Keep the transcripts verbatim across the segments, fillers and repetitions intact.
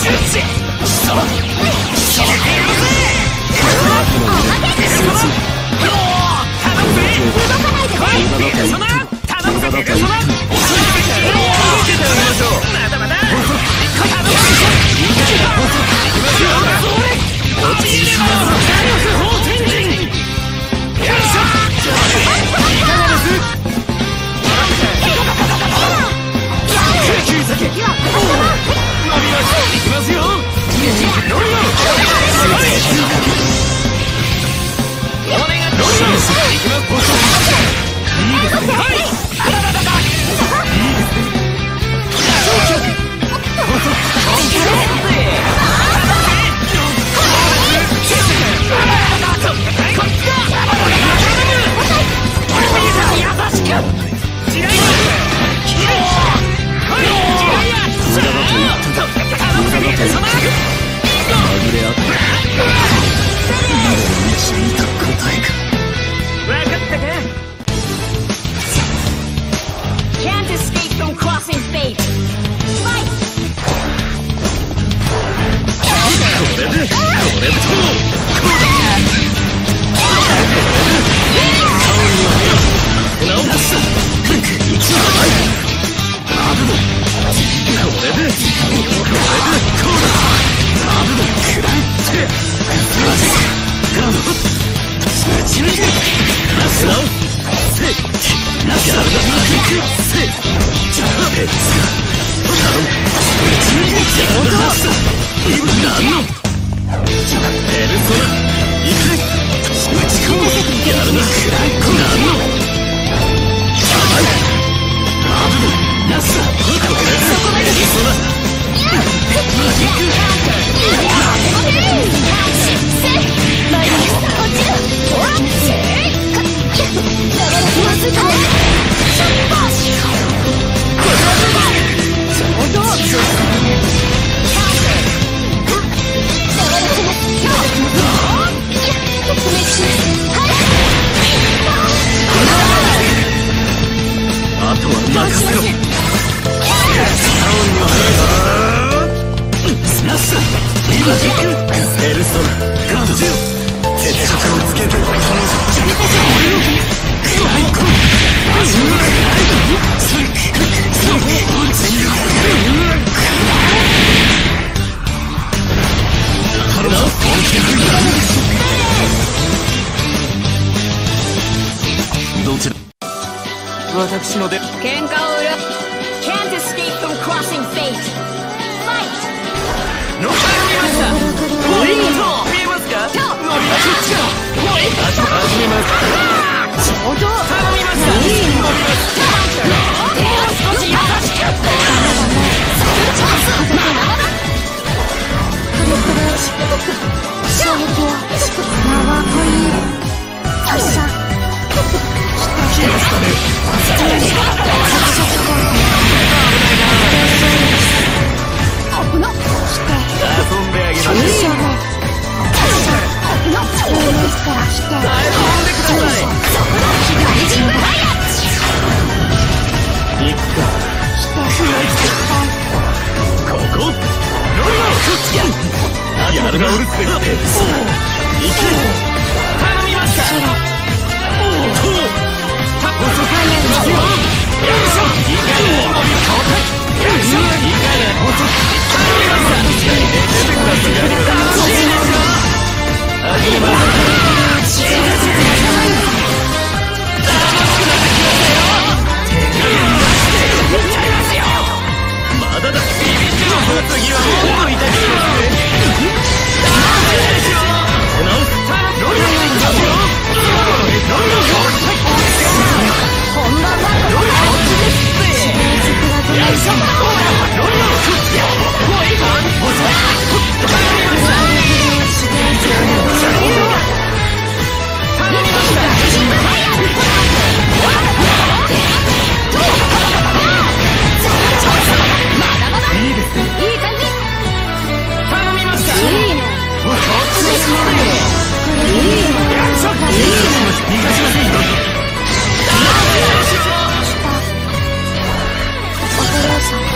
私ので喧嘩を売る Can't escape from crossing fate Fight 乗りましたポイント見えますか乗りましたポイント始めますちょうど頼みました乗りますもう少し優しく衝撃は縄という発射やるなうるせえ行け頼みましたまだだ次はもう痛いですねお父さん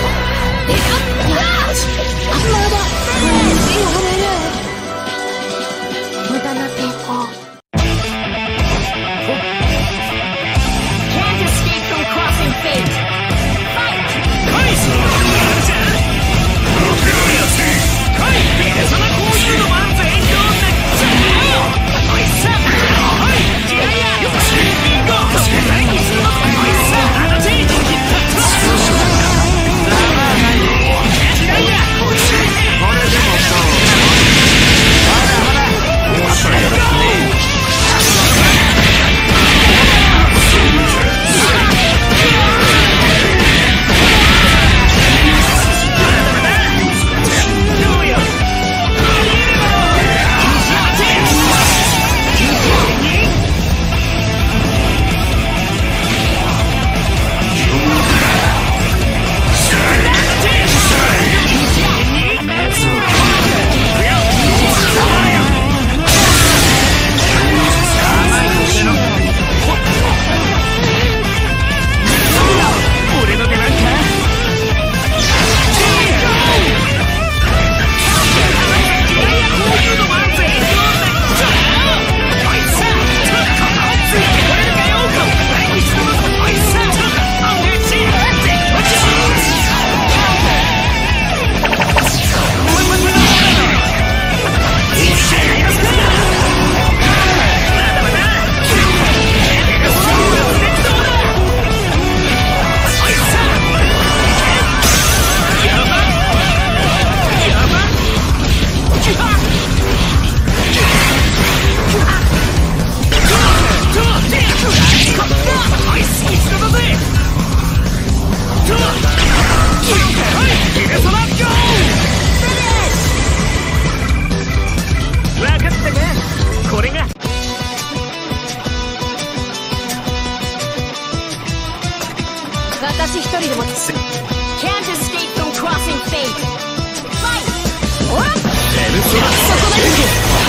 私一人でも Can't escape from crossing fate. Fight! おらっそこまで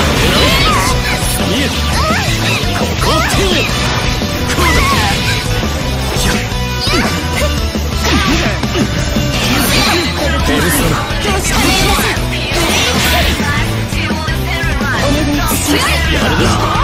ここペルソナやるぞ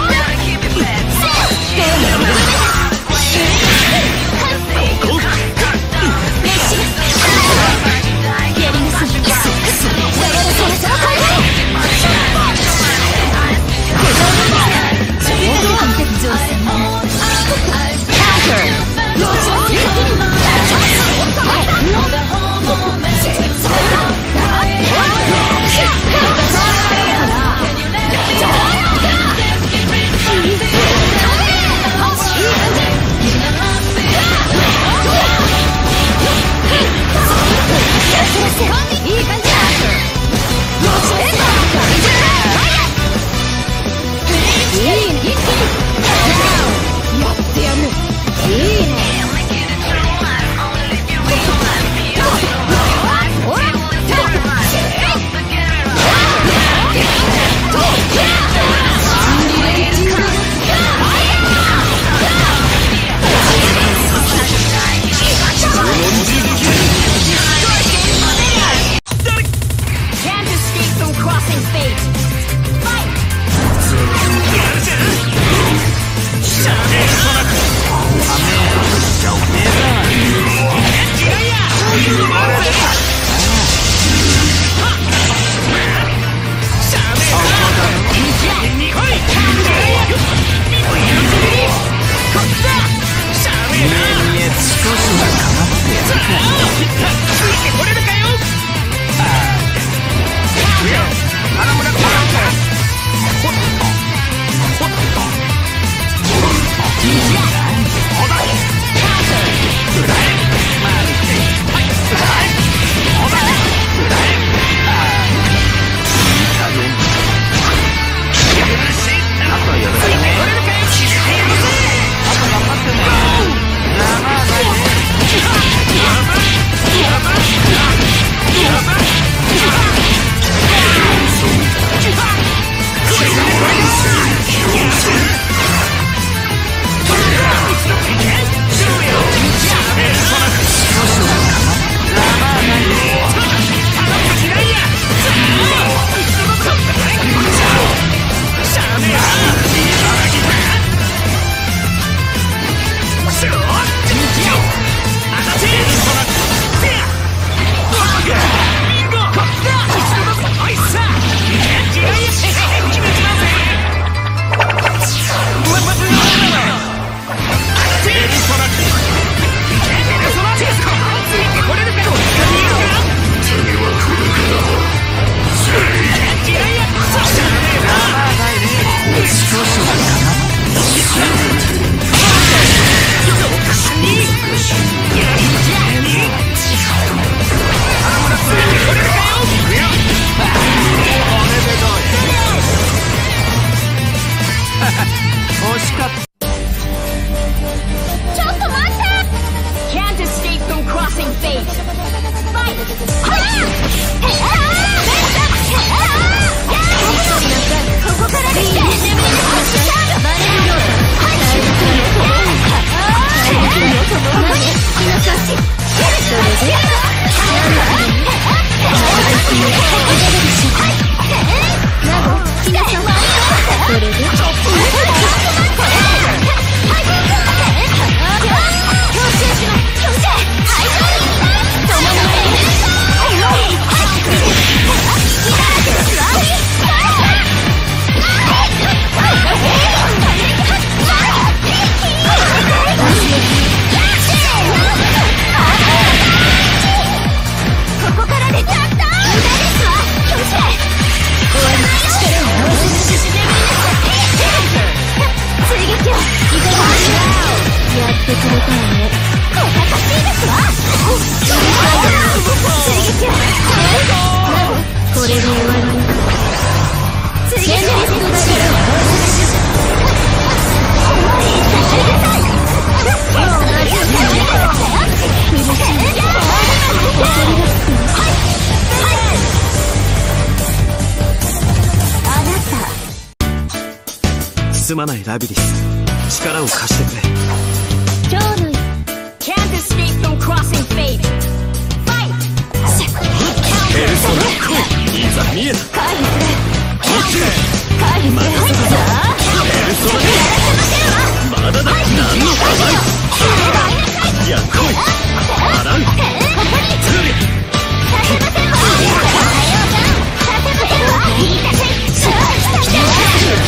すまないラビリス、力を貸してくれ。 今日の Can't escape from crossing fate. Fight. ペルソナいざ見えた。 回避する。回避する。 ペルソナまだだ。何の構えやっこい洗うここにさせませんわ。させませんわ。いいかせしゃあ来た来た。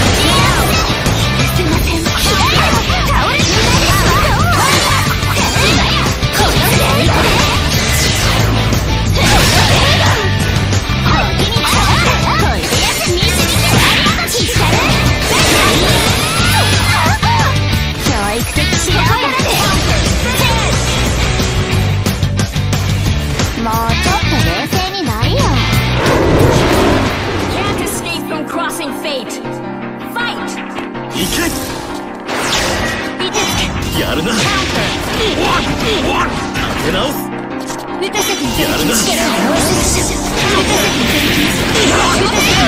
すいません。倒れてる。もうちょっと冷静になりよ。Can't escape from crossing fate. Fight. いけ。やるな。立て直す。 打たせていただきます。 やるな。 打たせていただきます。打たせていただき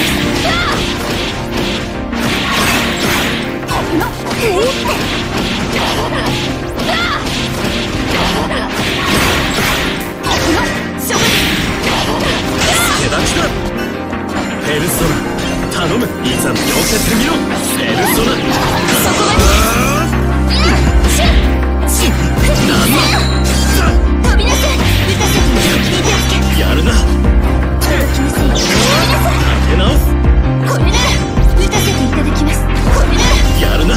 ペルソナ頼む。いざ見寄せてみろ。ペルソナそこまで。飛びなさい。打たせていただきます。 やるな。 届きません。飛びなさい。 立て直す。 これなら打たせていただきます。これならやるな。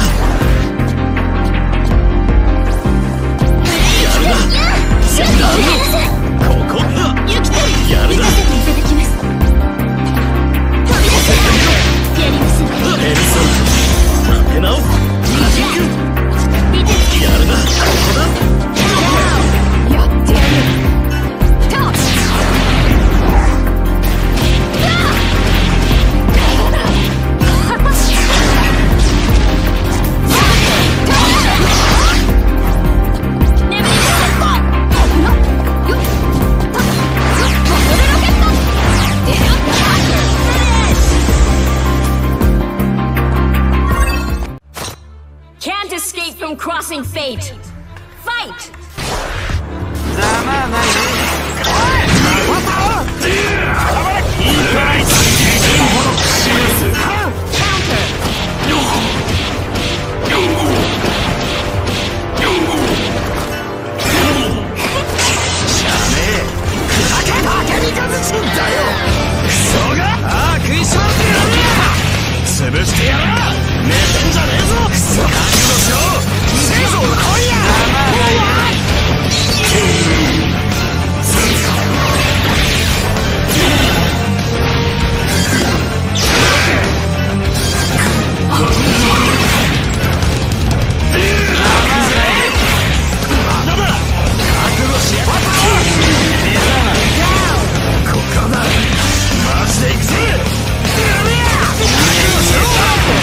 やるな。やるな。ここユキトやるな。 打たせていただきます。飛びなさい。やります。 ペルソナ立て直す。マジックやるな。ここだ。 やってやる。タッチ。Can't escape from crossing fate. Fight. 潰してやろう。寝てんじゃねえぞ。クソ覚悟しろ。生存来いや。まだだ。覚悟しやがれ。ここだ。マジで行くぜ。覚悟しろ。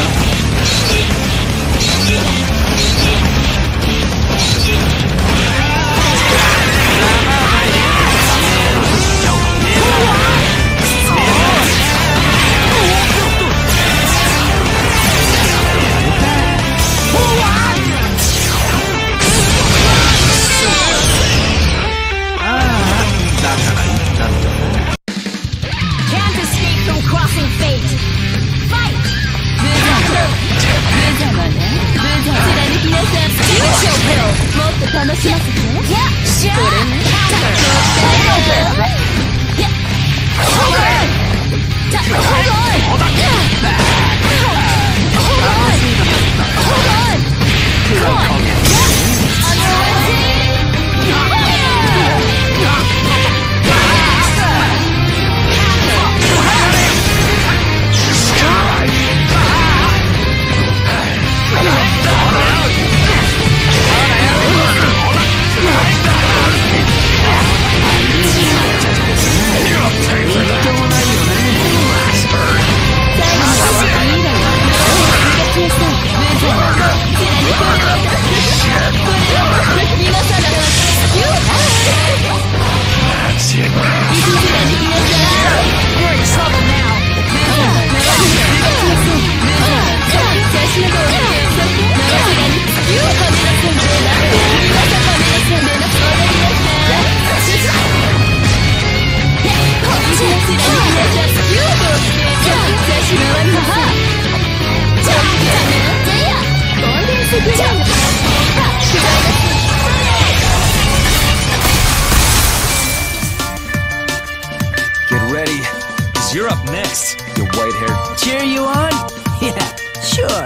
up next. You white-haired. Cheer you on? Yeah, sure.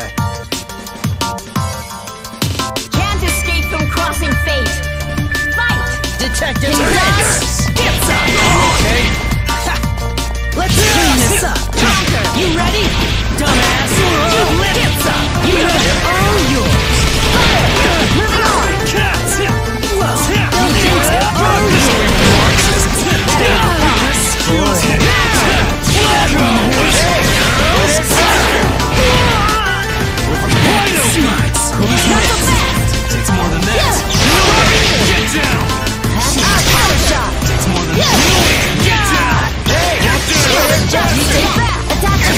Can't escape from crossing fate. Fight! Detective Yes! Get some! Okay. Ha. Let's clean this up. Conquer! You ready? Dumbass! You live it! You know they're all yours. Moving on! Well, you think they're all Takes more than that. Get down! Power shot! Takes more than that. Get down! Hey! Get down! You take that! Attack the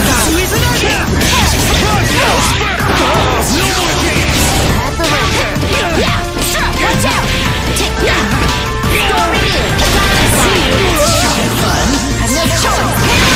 No more games! At the ranker! Yeah! Sure! Watch out! Take that! Stormy in! Attack the fun! Have no choice!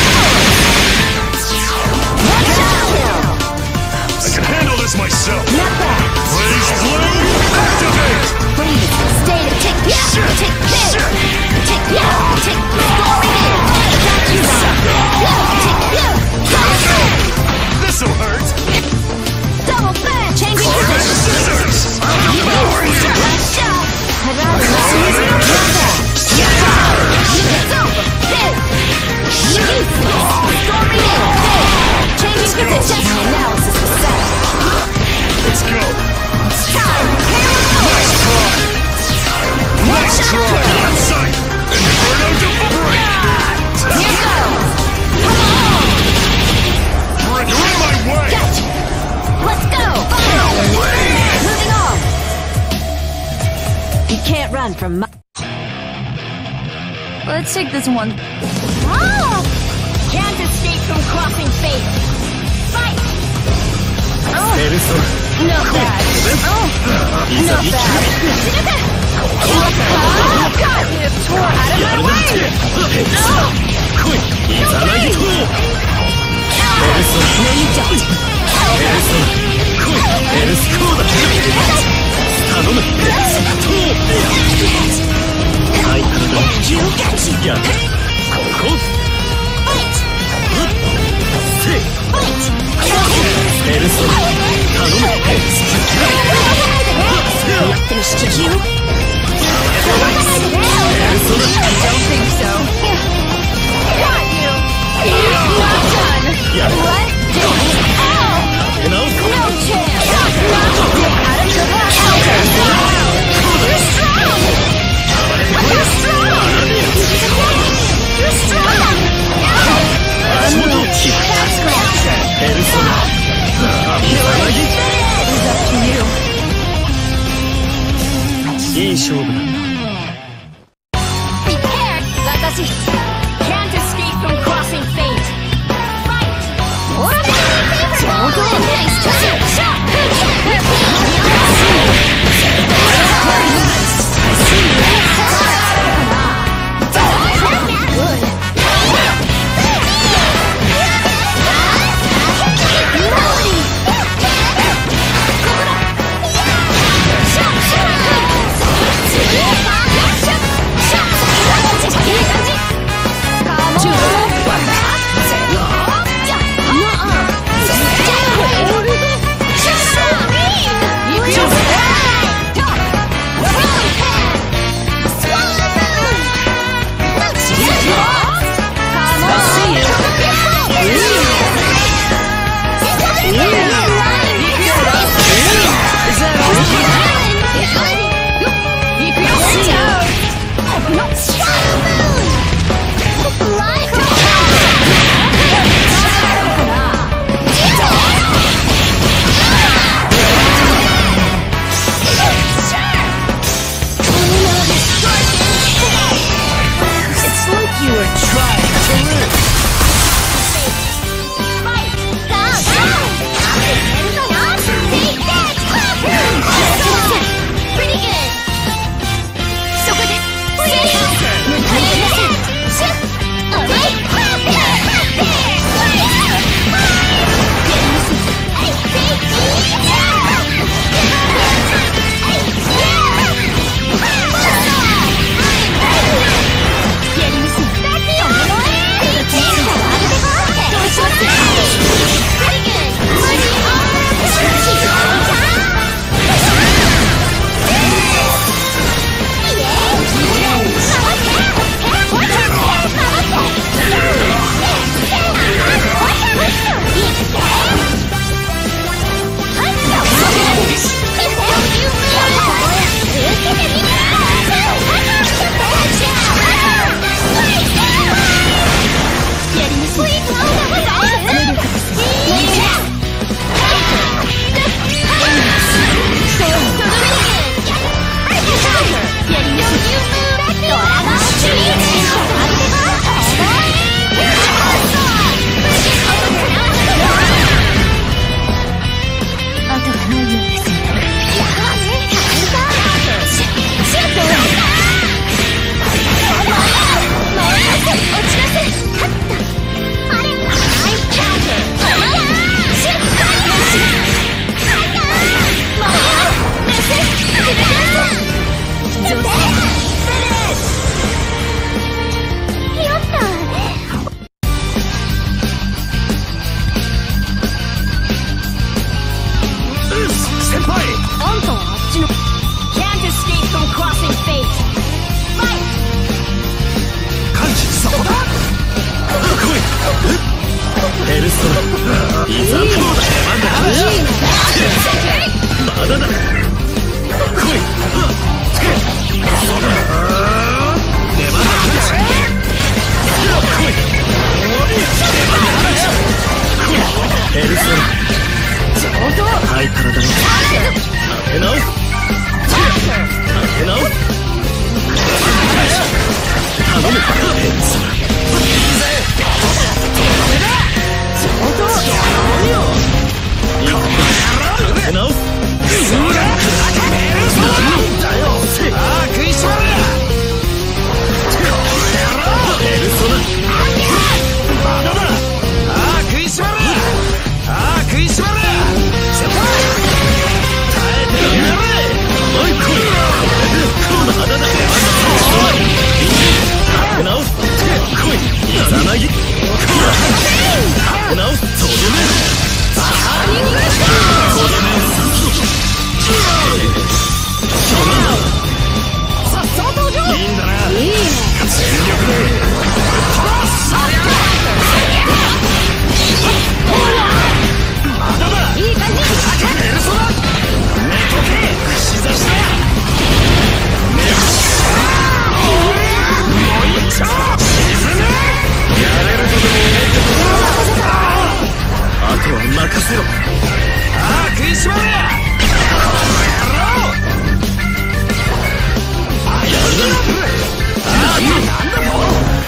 Watch out! I can handle this myself! Not bad! Blaze Blue, activate! Freeze! Stay to take yeah! Take this! Take yeah! Take Stormy in! Attack you! Yeah! Take yeah! This'll hurt! Double back! Changing position! Scissors! Last shot! I'd rather not use it. It's over! This! Useless! Stormy in! Changing position! Analysis is set! Let's go! Time! Here we go! Nice try! Nice try! Outside! Inferno to break! Here goes! Come on! You're in my way! Gotcha! Let's go! Moving on! You can't run from my... Let's take this one. Ah! Can't escape from crossing fate! Fight! Oh! Not bad! Oh! Not bad! Ah! God! Tore out of my way! No! No, you don't! Finished you? I don't think so. Got you! Not done! What? Oh! No chance! Out of your back! You're strong! You're strong! You're strong! That's scratcher! It's up to you. いい勝負なんだ。 Prepared! Watashi! Can't escape from crossing fate! Fight! What a favorite! Nice shot! Melody! いい感じ。 エルソだ。寝とけ。串刺しだ。もう一丁。沈め。やれることもないけどあとは任せろ。ああ食いしばれ。この野郎。あやるな。ああなんだと。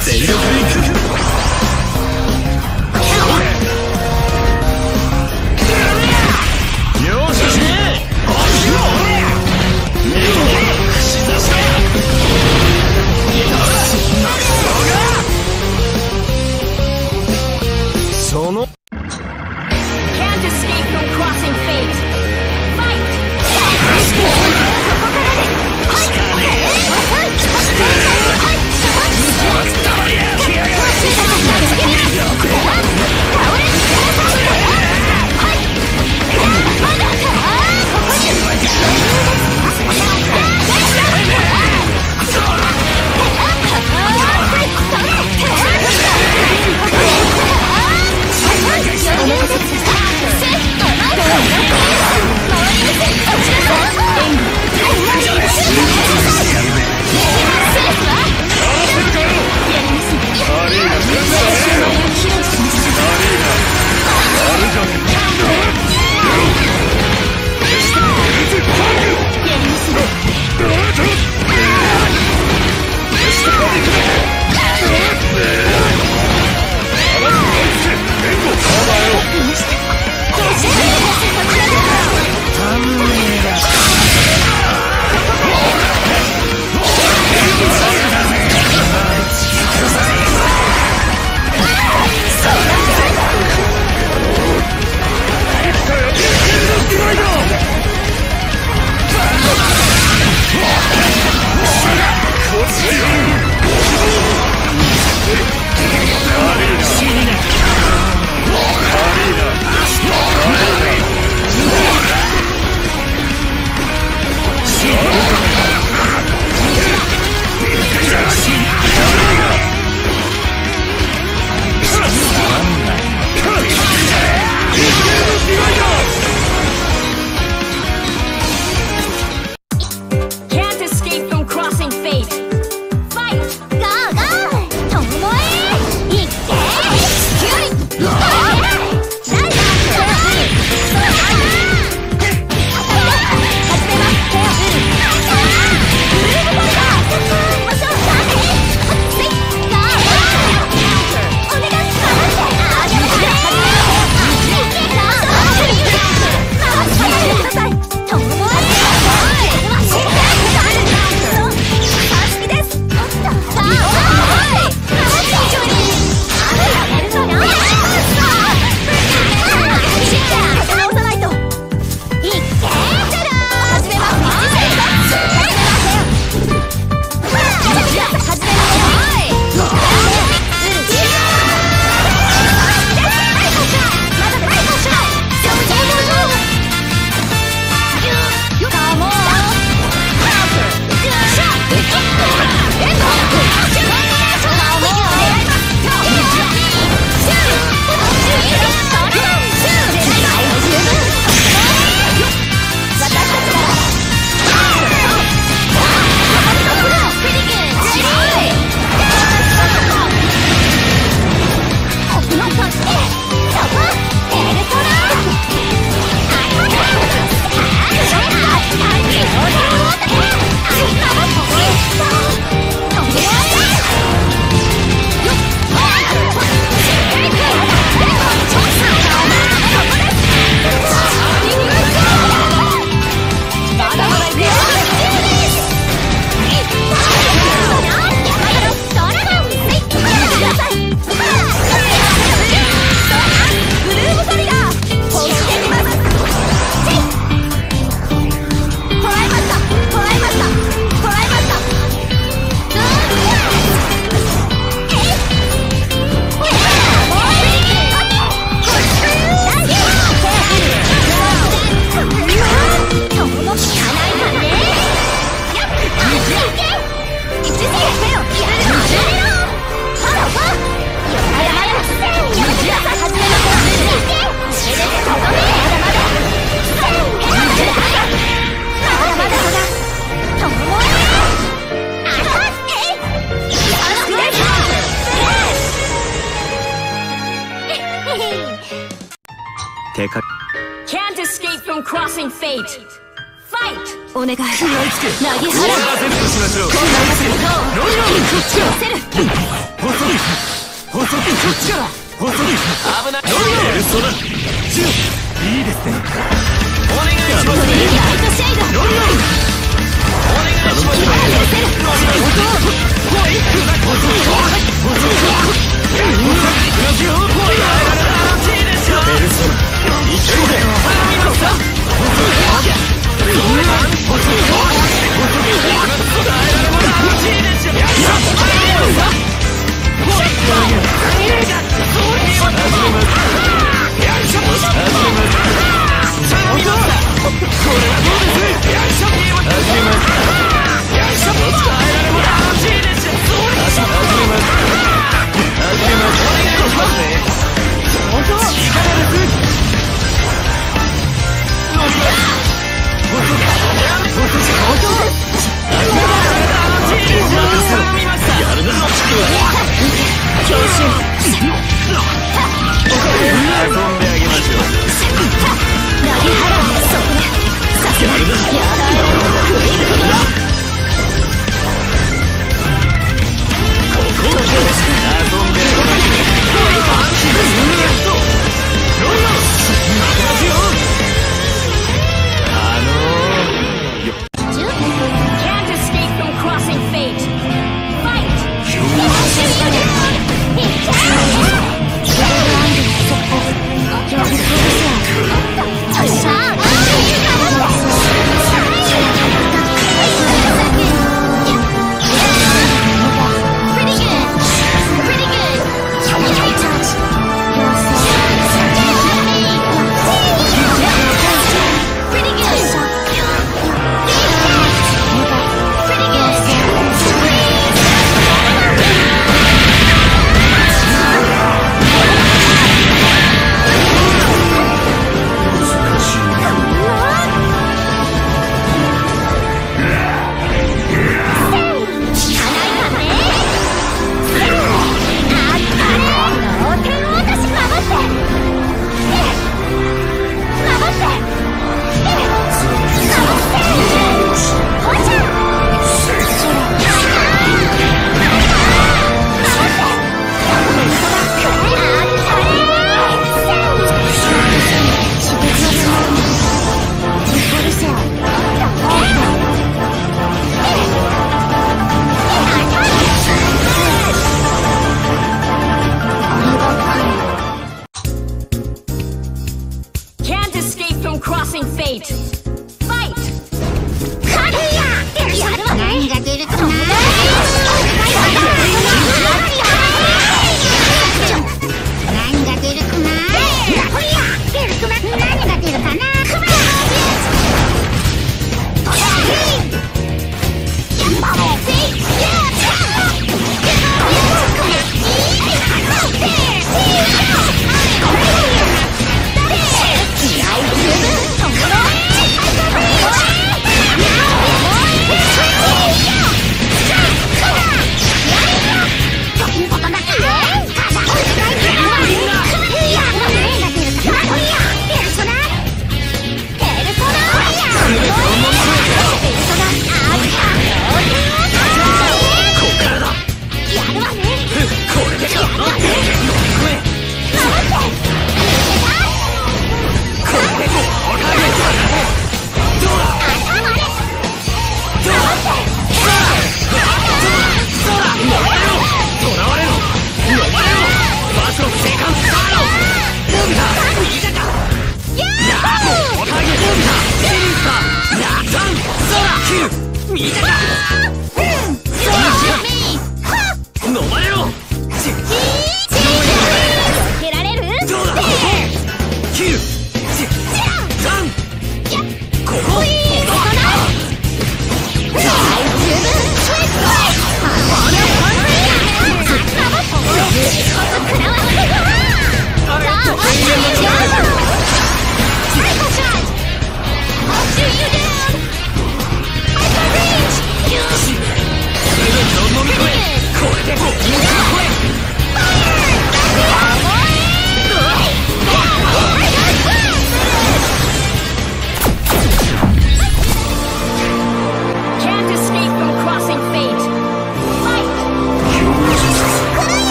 世界 Can't escape from crossing fate. Fight! お願い。投げ払う。 セットしましょう。 こんな中でどう？寄せる。 細い細いこっちから細い危ないエルソだいいですねお願いしますライトシェイド。 お願いします寄せる。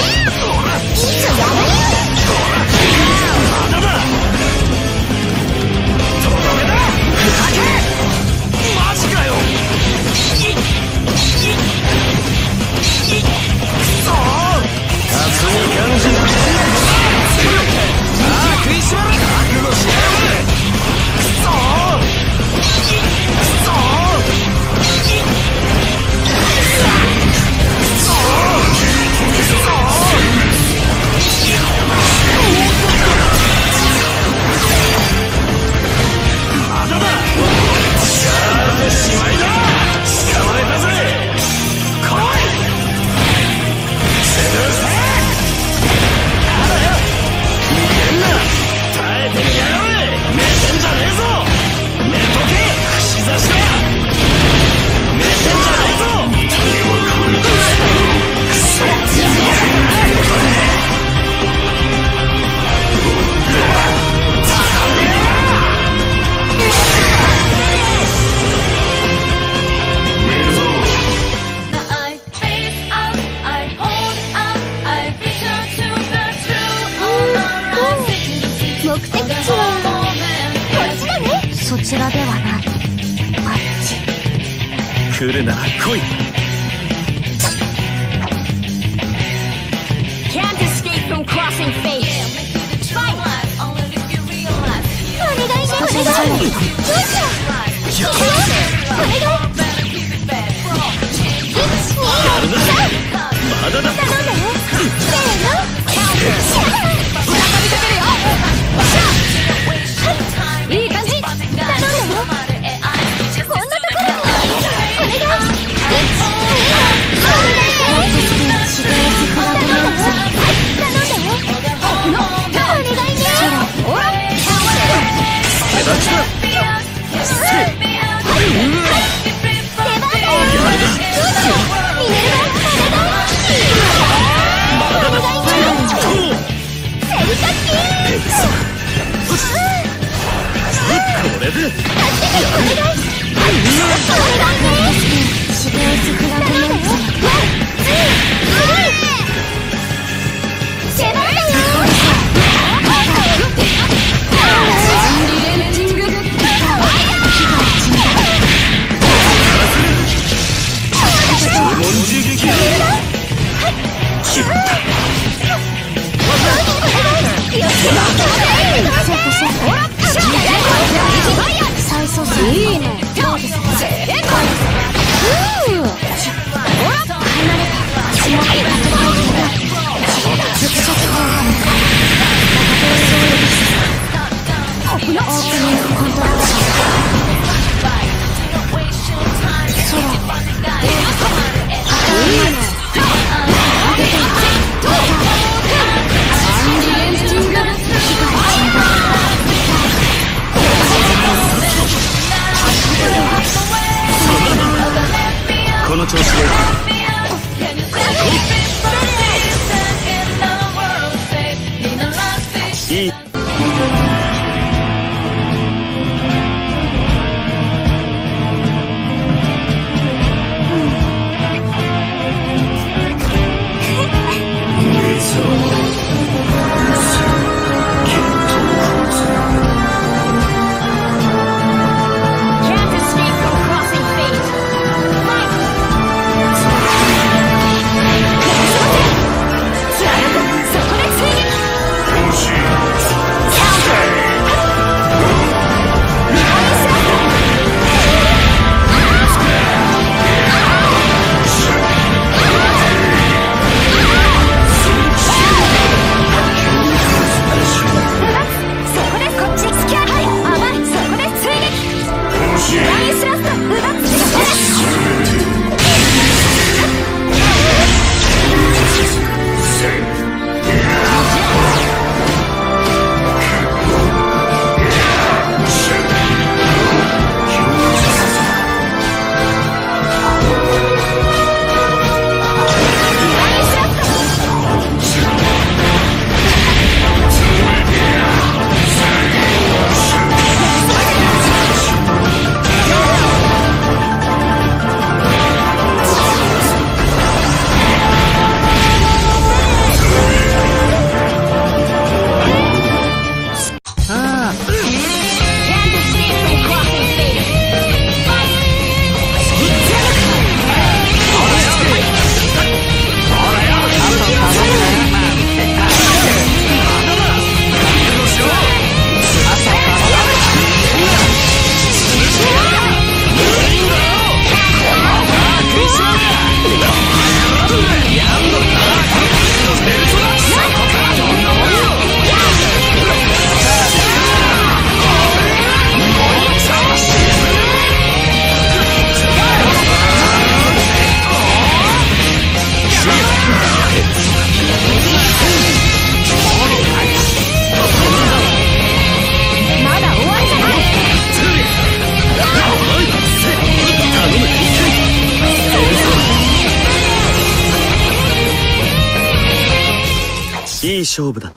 来るなら来い。 Can't escape from crossing fate. Fight! お願いね、お願い。どうしよう。お願い。 やるな。まだだ。 頼んだよ。せーの。再びかけるよ。いい感じ。頼んだよ。こんなところに。お願い。 この調子でいい。 そこで追撃。 いい勝負だった。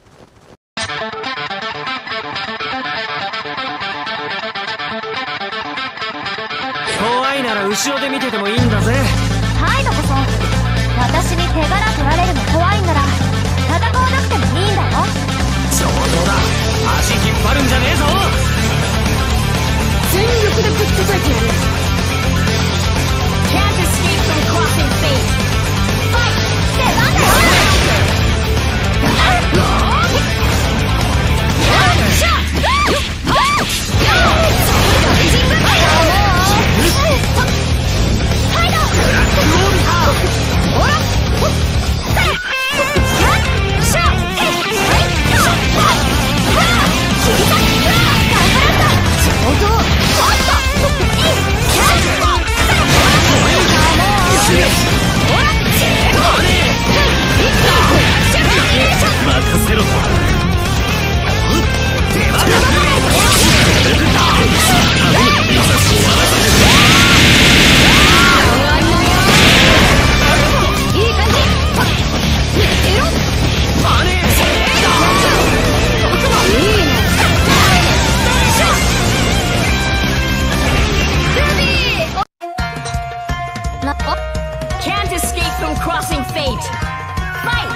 怖いなら後ろで見ててもいいんだぜ。 態度こそ。私に手柄取られるの怖いんなら戦わなくてもいいんだよ。 上等だ。足引っ張るんじゃねえぞ。 全力でぶっ叩いてやる。 Can't escape from crossing fate. Fight! 出番だよ。 任せろ。 Can't escape from crossing fate. Fight!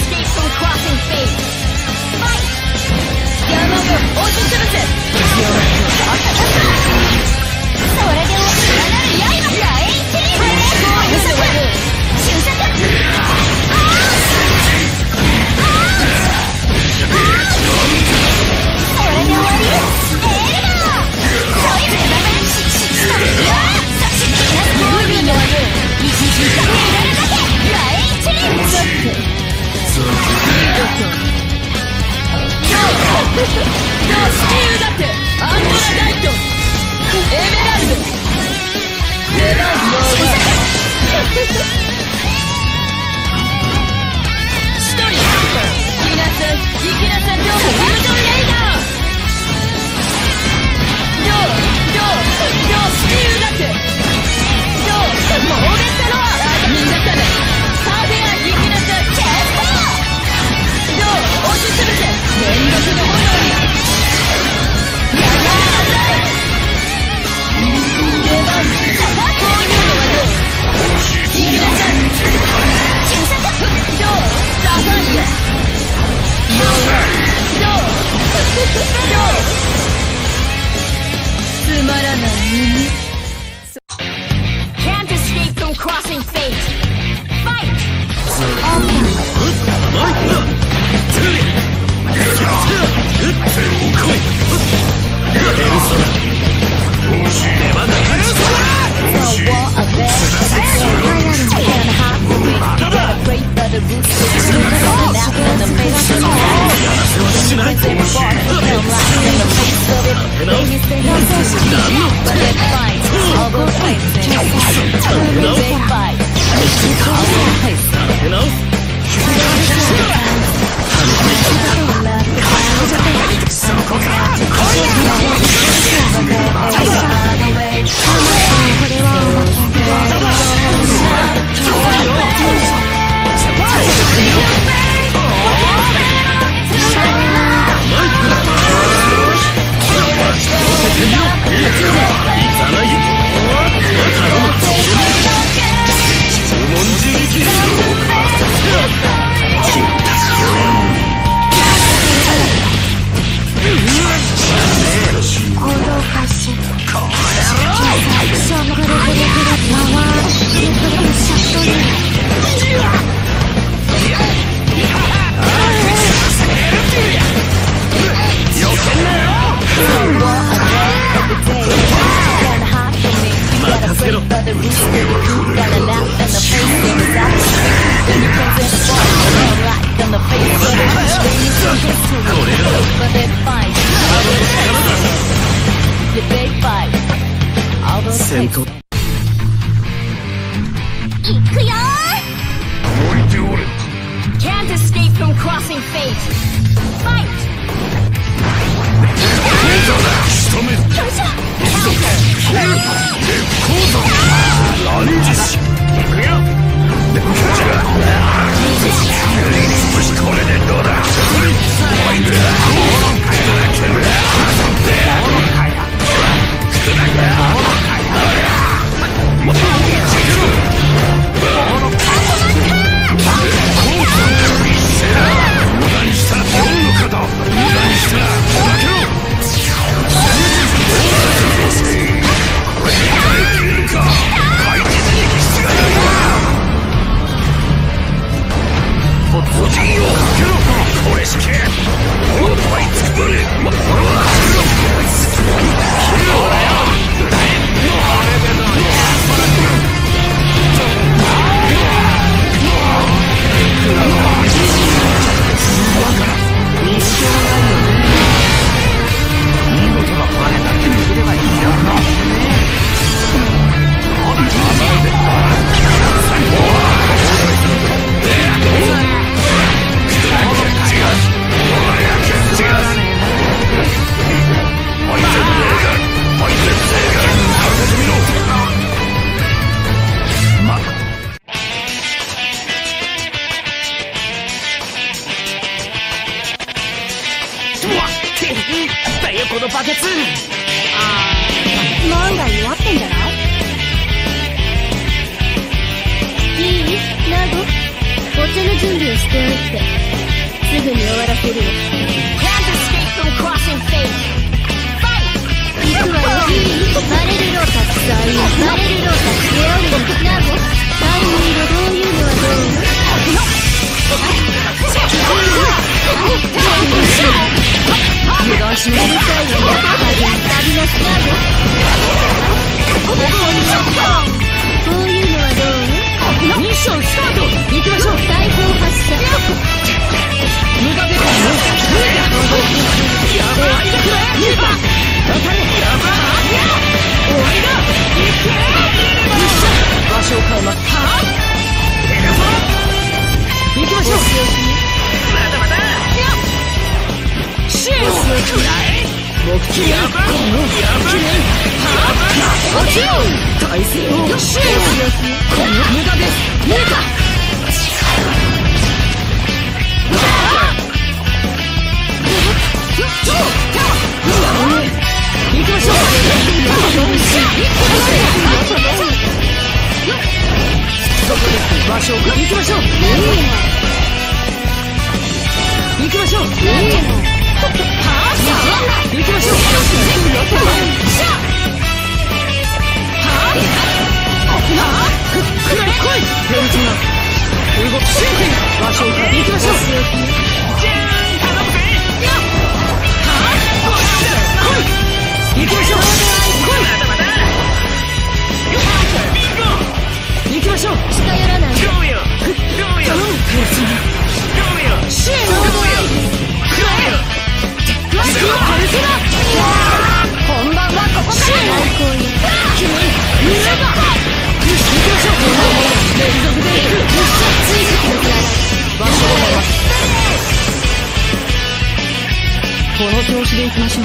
強い。 戦闘。 いくよー Can't escape from crossing fate. Fight! よいしょランジシ行くよ。これでどうだ。このバケツ。 あー、なんだ弱ってんじゃない？いい？ナゴ、お茶の準備をしておいてすぐに終わらせるよ。 Can't escape from crossing fate. Fight! 行くわよ。バレルロータスさん、バレルロータスレオリン。ナゴ、タイミングどういうのはどう？油断しないでさいよ。旅のスタート。こういうのはどう？ミッションスタート。行きましょう。大砲発射。無駄ですよ。やばいだくれ。やばい。終わりだ。場所を変えます。はぁ。行きましょう。 まだまだ。 シェイスのくらい目標やばいやばいはぁ落ちろ体勢をシェイスこの無駄です無駄か行きましょう場所を行きましょう行きましょう行きましょう行きましょうくらい来いペルチナ動きシンキング場所を行きましょういきましょう。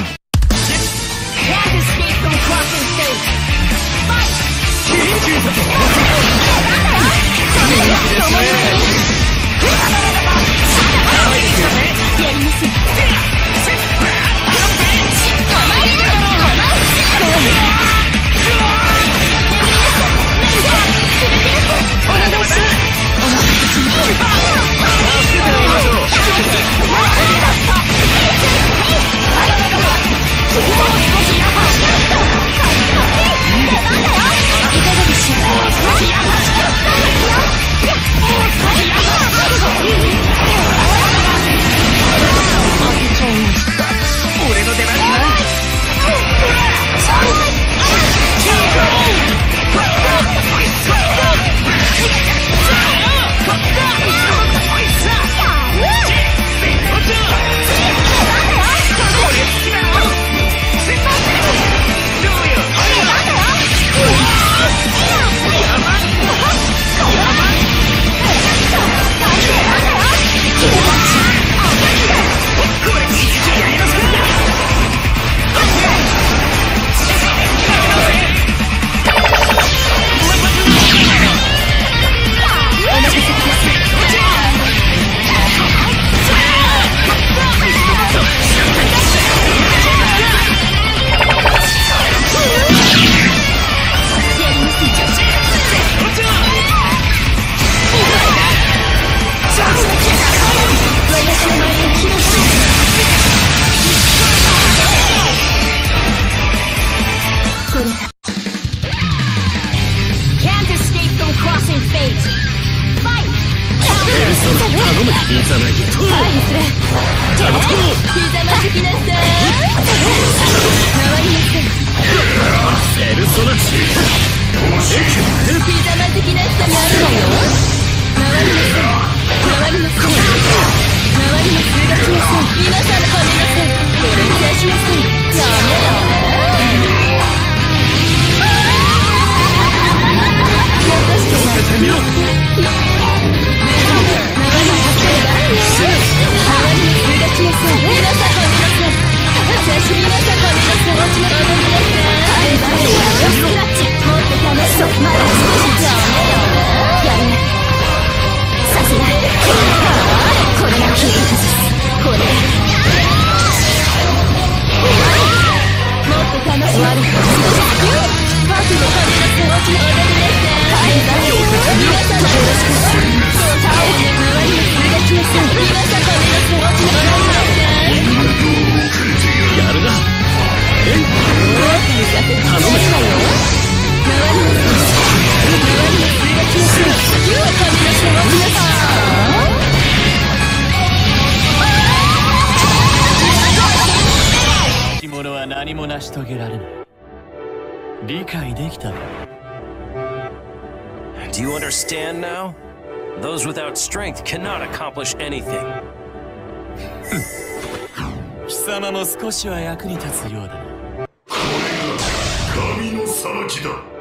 何も成し遂げられない。理解できた。 Do you understand now? Those without strength cannot accomplish anything. 貴様も少しは役に立つようだな。 神の裁きだ。